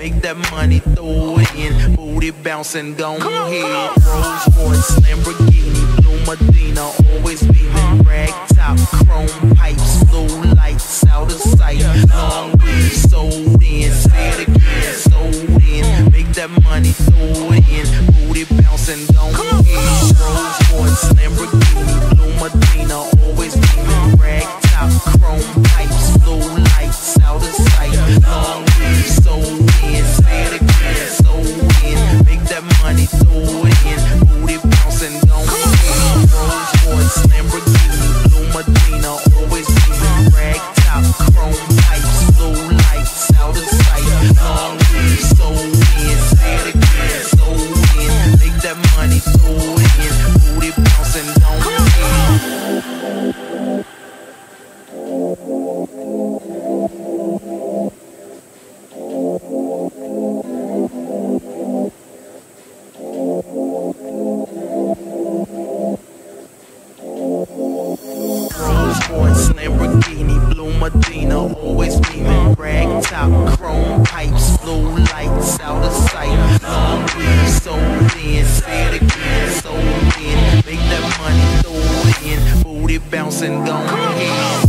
make that money, throw it in. Booty bouncing, go ahead. Rolls Royce, Lamborghini, Blue Medina, always beaming. Rag top, chrome pipes, blue lights, out of sight. Long weed, sold in, say it again, sold in. Make that money, throw it in. Booty bouncing, go ahead. Rolls Royce, Lamborghini, Blue Medina, always beaming. Rag top, chrome pipes, blue lights, out of sight. Long weed, sold in, say it again, sold in. Make that money, throw it in. Booty bouncing, go ahead. Rolls Royce, Lamborghini, Blue Medina, always beaming. Rag top, chrome pipes, blue lights, out of sight. Long weed, sold in, say it again, sold in. Make that money, throw it in. Booty bouncing, go ahead. Rolls-Royce, Lamborghini, Blue Medina, always beaming. Rag top, chrome pipes, blue lights, out of sight. Long weed, sold in, say it again, sold in. Make that money, throw it in. Booty bouncing, go ahead.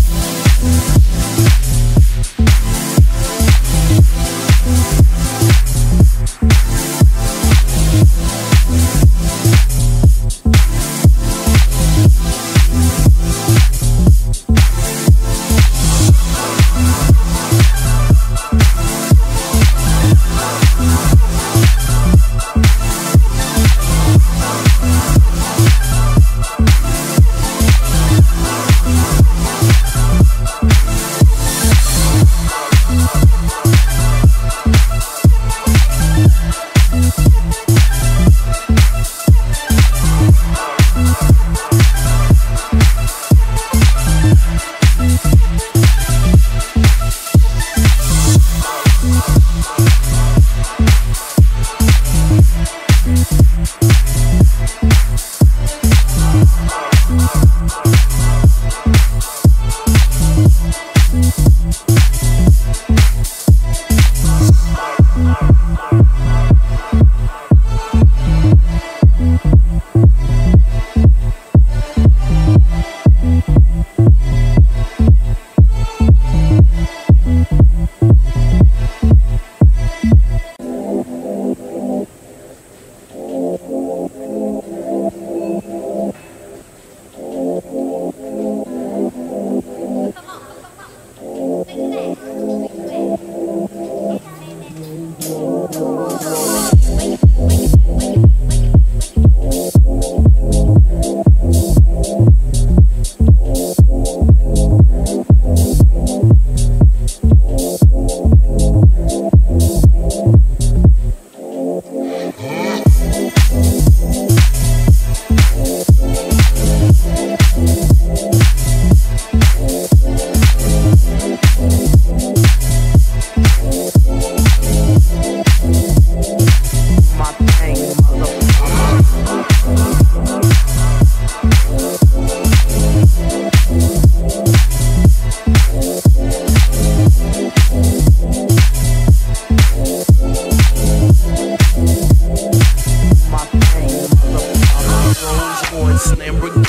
Lamborghini.